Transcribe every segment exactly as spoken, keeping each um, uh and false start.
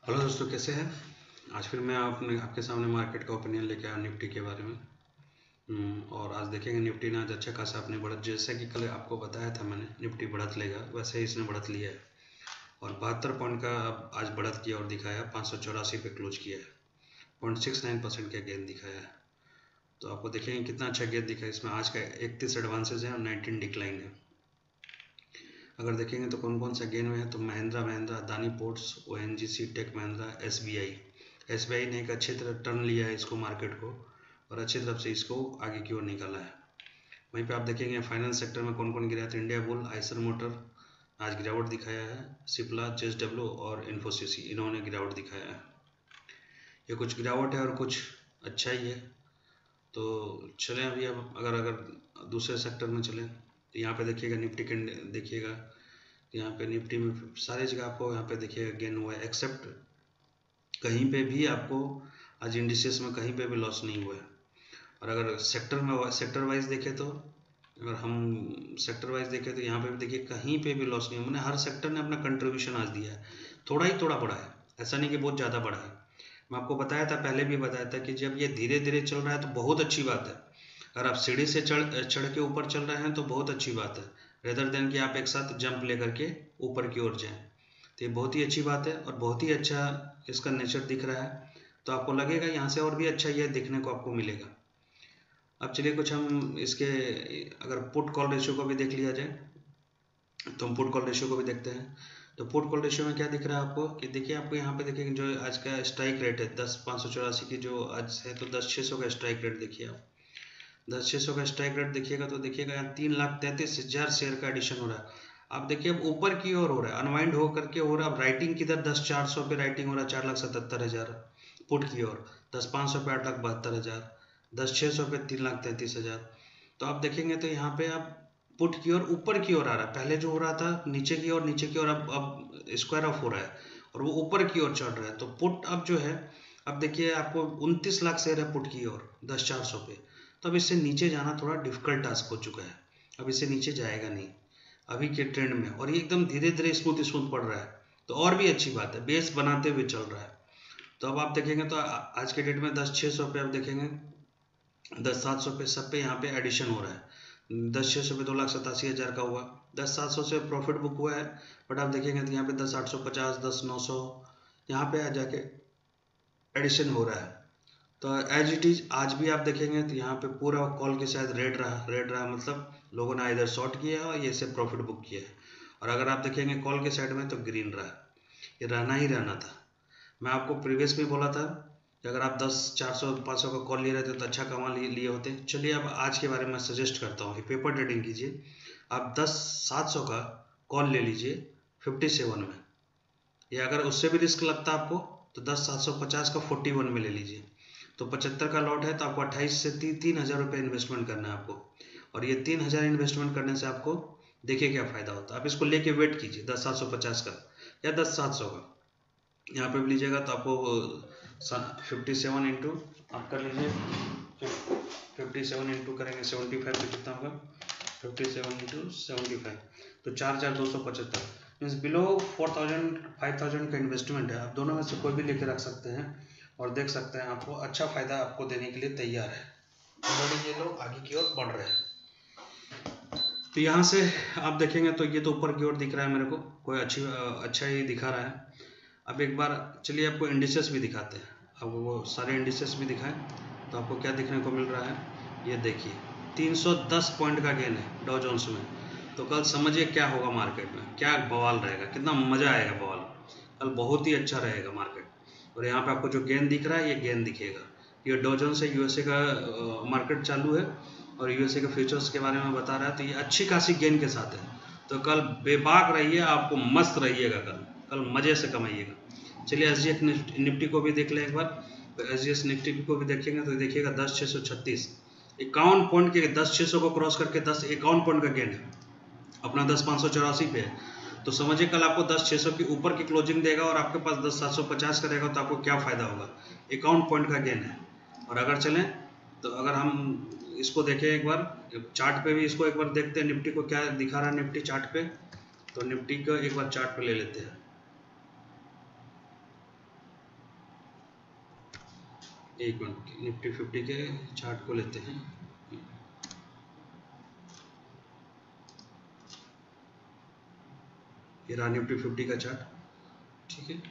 Hello दोस्तों, कैसे हैं। आज फिर मैं आपने आपके सामने मार्केट का ओपिनियन लेके आया निफ्टी के बारे में। हम्म, और आज देखेंगे निफ्टी ने आज अच्छा खासा अपनी बढ़त, जैसे कि कल आपको बताया था मैंने निफ्टी बढ़त लेगा, वैसे ही इसने बढ़त लिया है और बहत्तर पॉइंट का आज बढ़त किया और दिखाया, पाँच सौ चौरासी पे क्लोज किया है। पॉइंट सिक्स नाइन परसेंट का गेन दिखाया है। तो आपको देखेंगे कितना अच्छा गेन दिखा है। इसमें आज का इकतीस एडवांसेज है और नाइनटीन डिक्लाइन है। अगर देखेंगे तो कौन कौन सा गेन में है, तो Mahindra Mahindra, Adani Ports, O N G C, Tech Mahindra, S B I. S B I ने एक अच्छी तरह टर्न लिया है इसको मार्केट को और अच्छी तरफ से इसको आगे की ओर निकाला है। वहीं पे आप देखेंगे फाइनेंस सेक्टर में कौन कौन गिरा, तो इंडिया बुल, आइसर मोटर आज गिरावट दिखाया है, सिप्ला, जे एस डब्ल्यू और इन्फोसिस इन्होंने गिरावट दिखाया है। ये कुछ गिरावट है और कुछ अच्छा ही है। तो चलें अभी, अब अगर अगर दूसरे सेक्टर में चलें तो यहाँ पे देखिएगा निफ्टी के, देखिएगा यहाँ पे निफ्टी में सारी जगह आपको यहाँ पे देखिएगा गेन हुआ है, एक्सेप्ट कहीं पे भी आपको आज इंडिसेस में कहीं पे भी लॉस नहीं हुआ है। और अगर सेक्टर में सेक्टर वाइज देखें तो अगर हम सेक्टर वाइज देखें तो यहाँ पे भी देखिए कहीं पे भी लॉस नहीं हुआ। मैंने हर सेक्टर ने अपना कंट्रीब्यूशन आज दिया है, थोड़ा ही थोड़ा बढ़ा है, ऐसा नहीं कि बहुत ज़्यादा बढ़ा है। मैं आपको बताया था, पहले भी बताया था कि जब ये धीरे धीरे चल रहा है तो बहुत अच्छी बात है। अगर आप सीढ़ी से चढ़ चढ़ के ऊपर चल रहे हैं तो बहुत अच्छी बात है, रेदर देन कि आप एक साथ जंप लेकर के ऊपर की ओर जाएं। तो ये बहुत ही अच्छी बात है और बहुत ही अच्छा इसका नेचर दिख रहा है। तो आपको लगेगा यहाँ से और भी अच्छा ये दिखने को आपको मिलेगा। अब चलिए कुछ हम इसके, अगर पुट कॉल रेशियो को भी देख लिया जाए तो हम पुट कॉल रेशियो को भी देखते हैं। तो पुट कॉल रेशियो में क्या दिख रहा है आपको, कि देखिए आपको यहाँ पे देखिए जो आज का स्ट्राइक रेट है दस पाँच सौ चौरासी की जो आज है, तो दस छः सौ का स्ट्राइक रेट देखिए आप। दस छः सौ का स्ट्राइक रेट देखिएगा तो देखिएगा यहाँ तीन लाख तैंतीस हज़ार शेयर का एडिशन हो रहा है। आप देखिए अब ऊपर की ओर हो रहा है, अनवाइंड होकर के हो रहा है। अब राइटिंग किधर, दस चार सौ पे राइटिंग हो रहा है, चार लाख सतहत्तर हज़ार पुट की ओर, दस पाँच सौ पे आठ लाख बहत्तर हज़ार, दस छः सौ पे तीन लाख तैंतीस हज़ार। तो आप देखेंगे तो यहाँ पे आप पुट की ओर ऊपर की ओर आ रहा है, पहले जो हो रहा था नीचे की ओर नीचे की ओर, अब अब स्क्वायर ऑफ हो रहा है और वो ऊपर की ओर चढ़ रहा है। तो पुट अब जो है, अब देखिए आपको उनतीस लाख शेयर है पुट की ओर दस चार सौ पे। तो अब इससे नीचे जाना थोड़ा डिफिकल्ट टास्क हो चुका है, अब इससे नीचे जाएगा नहीं अभी के ट्रेंड में, और ये एकदम धीरे धीरे स्मूथ स्मूथ पड़ रहा है। तो और भी अच्छी बात है, बेस बनाते हुए चल रहा है। तो अब आप देखेंगे तो आज के डेट में दस छः सौ पे आप देखेंगे, दस सात सौ पे सब पे यहाँ पे एडिशन हो रहा है। दस छः सौ पे दो लाख सतासी हज़ार का हुआ, दस सात सौ से प्रॉफिट बुक हुआ है। बट आप देखेंगे तो यहाँ पे दस आठ सौ पचास, दस नौ सौ यहाँ पे आ जाके एडिशन हो रहा है। तो एज इट इज आज भी आप देखेंगे तो यहाँ पे पूरा कॉल के शायद रेड रहा रेड रहा मतलब लोगों ने इधर शॉर्ट किया है और ये से प्रॉफिट बुक किया है। और अगर आप देखेंगे कॉल के साइड में तो ग्रीन रहा, ये रहना ही रहना था। मैं आपको प्रीवियस में बोला था कि अगर आप दस चार सौ पाँच सौ का कॉल ले रहे थे तो अच्छा कमा लिए लिए होते। चलिए अब आज के बारे में सजेस्ट करता हूँ, पेपर ट्रेडिंग कीजिए। आप दस सात सौ का कॉल ले लीजिए फिफ्टी सेवन में, या अगर उससे भी रिस्क लगता है आपको तो दस सात सौ पचास का फोर्टी वन में ले लीजिए। तो पचहत्तर का लॉट है तो आपको अट्ठाईस से ती, तीन हज़ार रुपये इन्वेस्टमेंट करना है आपको। और ये तीन हज़ार इन्वेस्टमेंट करने से आपको देखिए क्या फ़ायदा होता है। आप इसको लेके वेट कीजिए दस सात सौ पचास का या दस सात सौ का, यहाँ पे भी लीजिएगा तो आपको फिफ्टी सेवन इंटू आप कर लीजिए, फिफ्टी सेवन इंटू करेंगे सेवेंटी फाइव तो कितना होगा, fifty seven into seventy five तो चार हज़ार दो सौ पचहत्तर means below four thousand five thousand का इन्वेस्टमेंट है। आप दोनों में से कोई भी लेके रख सकते हैं और देख सकते हैं आपको अच्छा फ़ायदा आपको देने के लिए तैयार है। ऑलरेडी ये लोग आगे की ओर बढ़ रहे हैं। तो यहाँ से आप देखेंगे तो ये तो ऊपर की ओर दिख रहा है मेरे को, कोई अच्छी अच्छा ही दिखा रहा है। अब एक बार चलिए आपको इंडिसेस भी दिखाते हैं। अब वो सारे इंडिसेस भी दिखाएं तो आपको क्या देखने को मिल रहा है, ये देखिए तीन सौ दस पॉइंट का गेन है डॉ जोन्स में। तो कल समझिए क्या होगा मार्केट में, क्या बवाल रहेगा, कितना मज़ा आएगा बवाल। कल बहुत ही अच्छा रहेगा मार्केट। और यहाँ पे आपको जो गेन दिख रहा है ये गेन दिखेगा, ये डॉ जोन्स है, यूएसए का मार्केट चालू है और यूएसए के फ्यूचर्स के बारे में बता रहा है। तो ये अच्छी खासी गेन के साथ है। तो कल बेबाक रहिए, आपको मस्त रहिएगा, कल कल मज़े से कमाइएगा। चलिए एस जी एफ निफ्टी को भी देख लें एक बार। तो एस जी एस निफ्टी को भी देखेंगे तो देखिएगा दस छः सौ छत्तीस इक्यावन पॉइंट के, दस छः सौ को क्रॉस करके दस इक्यावन पॉइंट का गेन है, अपना दस पाँच सौ चौरासी पे है। तो समझिए कल आपको दस छः सौ के ऊपर की क्लोजिंग देगा और आपके पास दस सात सौ पचास का रहेगा तो आपको क्या फ़ायदा होगा, इक्यावन पॉइंट का गेन है। और अगर चलें तो अगर हम इसको देखें एक बार चार्ट पे भी, इसको एक बार देखते हैं निफ्टी को क्या दिखा रहा है निफ्टी चार्ट पे। तो निफ्टी का एक बार चार्ट पे ले लेते हैं। एक मिनट, निफ्टी फिफ्टी के चार्ट को लेते हैं। ये रहा निफ्टी फिफ्टी का चार्ट, ठीक है।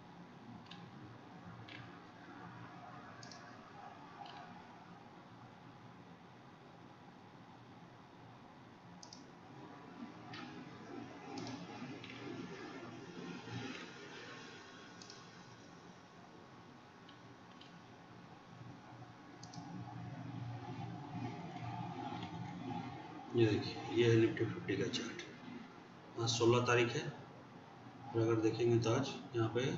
ये देखिए, ये है निफ्टी फिफ्टी का चार्ट। आज सोलह तारीख है, और अगर देखेंगे तो आज यहाँ पे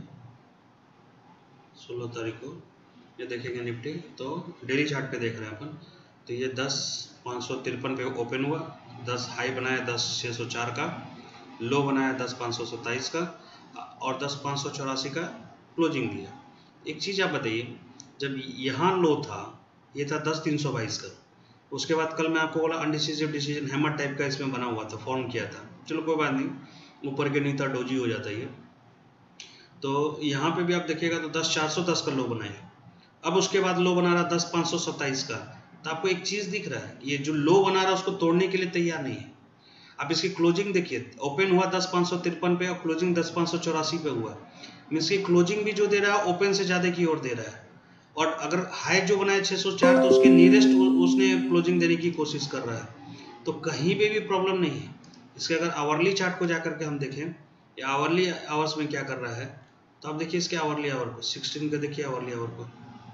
सोलह तारीख को ये देखेंगे निफ्टी, तो डेली चार्ट पे देख रहे हैं अपन। तो ये दस पाँच सौ तिरपन पे ओपन हुआ, दस हाई बनाया दस छः सौ चार का, लो बनाया दस पाँच सौ सत्ताईस का, और दस पाँच सौ चौरासी का क्लोजिंग दिया। एक चीज़ आप बताइए, जब यहाँ लो था, ये था दस तीन सौ बाईस का, उसके बाद कल मैं आपको बोला अनडिसिसिव डिसीजन हैमर टाइप का इसमें बना हुआ था, फॉर्म किया था। चलो कोई बात नहीं, ऊपर के नहीं था, डोजी हो जाता है। तो यहाँ पे भी आप देखिएगा तो दस चार सौ दस का लो बनाया, अब उसके बाद लो बना रहा दस पाँच सौ सत्ताईस का। तो आपको एक चीज़ दिख रहा है, ये जो लो बना रहा है उसको तोड़ने के लिए तैयार नहीं है। आप इसकी क्लोजिंग देखिए, ओपन हुआ दस पाँच सौ तिरपन पे और क्लोजिंग दस पाँच सौ चौरासी पे हुआ। मीन्स की क्लोजिंग भी जो दे रहा है ओपन से ज़्यादा की ओर दे रहा है, और अगर हाई जो बनाया छः सौ चार तो उसके नियरेस्ट उसने क्लोजिंग देने की कोशिश कर रहा है। तो कहीं पे भी प्रॉब्लम नहीं है। इसके अगर आवरली चार्ट को जाकर के हम देखें, या आवरली आवर्स में क्या कर रहा है, तो आप देखिए इसके आवरली आवर को, सिक्सटीन का देखिए आवरली आवर को,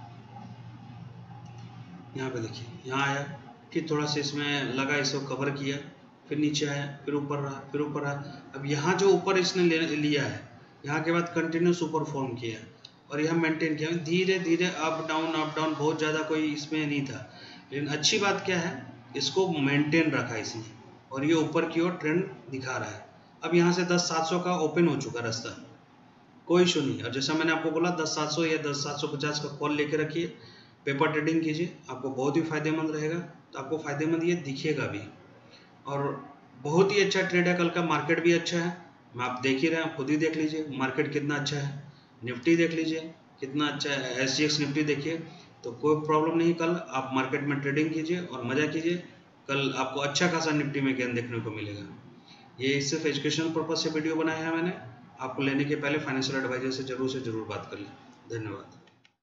यहाँ पे देखिए, यहाँ आया कि थोड़ा सा इसमें लगा, इसको कवर किया, फिर नीचे आया, फिर ऊपर रहा, फिर ऊपर रहा। अब यहाँ जो ऊपर इसने ले लिया है, यहाँ के बाद कंटिन्यूस ऊपर फॉर्म किया और यहाँ मेंटेन किया, धीरे धीरे अप डाउन अप डाउन, बहुत ज़्यादा कोई इसमें नहीं था। लेकिन अच्छी बात क्या है, इसको मेंटेन रखा इसने, और ये ऊपर की ओर ट्रेंड दिखा रहा है। अब यहाँ से दस सात सौ का ओपन हो चुका रास्ता, कोई इशू नहीं। और जैसा मैंने आपको बोला दस सात सौ या दस सात सौ पचास का कॉल लेके रखिए, पेपर ट्रेडिंग कीजिए, आपको बहुत ही फायदेमंद रहेगा। तो आपको फायदेमंद ये दिखेगा भी, और बहुत ही अच्छा ट्रेड है कल का। मार्केट भी अच्छा है, मैं आप देख ही रहे हैं, खुद ही देख लीजिए मार्केट कितना अच्छा है। निफ्टी देख लीजिए कितना अच्छा है, एस जी एक्स निफ्टी देखिए, तो कोई प्रॉब्लम नहीं। कल आप मार्केट में ट्रेडिंग कीजिए और मज़ा कीजिए, कल आपको अच्छा खासा निफ्टी में गेन देखने को मिलेगा। ये सिर्फ एजुकेशन पर्पज से वीडियो बनाया है मैंने, आपको लेने के पहले फाइनेंशियल एडवाइजर से जरूर से जरूर बात कर लें। धन्यवाद।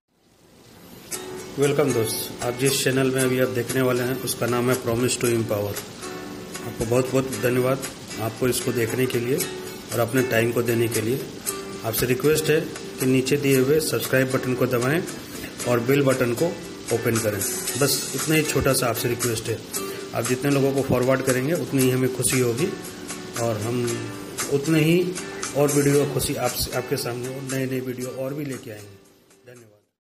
वेलकम दोस्त, आप जिस चैनल में अभी आप देखने वाले हैं उसका नाम है प्रॉमिस टू एम्पावर। आपको बहुत बहुत धन्यवाद आपको इसको देखने के लिए और अपने टाइम को देने के लिए। आपसे रिक्वेस्ट है कि नीचे दिए हुए सब्सक्राइब बटन को दबाएं और बेल बटन को ओपन करें। बस इतना ही छोटा सा आपसे रिक्वेस्ट है। आप जितने लोगों को फॉरवर्ड करेंगे उतनी ही हमें खुशी होगी, और हम उतने ही और वीडियो खुशी आप आपके सामने और नए नए वीडियो और भी लेके आएंगे।